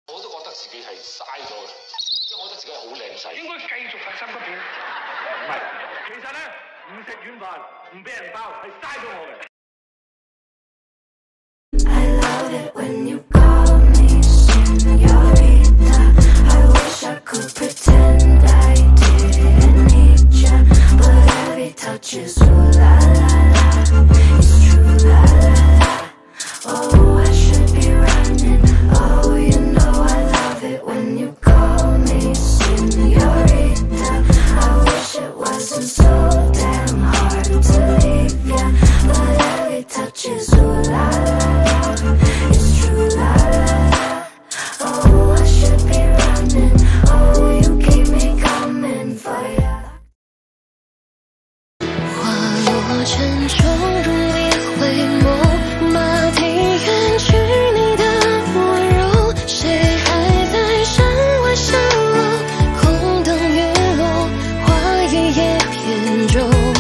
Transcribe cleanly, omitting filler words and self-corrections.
我都覺得自己係嘥咗嘅，即係我覺得自己係好靚仔。應該繼續拍三級片。唔係，其實咧唔食軟飯，唔俾人包，係嘥咗我嘅。I love it when you call me señorita. I wish I could pretend I didn't need ya, but every touch is ooh la la la. It's true la la la. Oh, I should be running. Oh, you know I love it when you call me señorita. I wish it wasn't so damn hard to leave ya, but every touch is ooh la la. It's true la la la. Oh, I should be running. Oh, you keep me coming for ya. 花落沉重，如一回眸，马蹄远去你的温柔，谁还在山外上楼？空等月落，花叶也偏舟。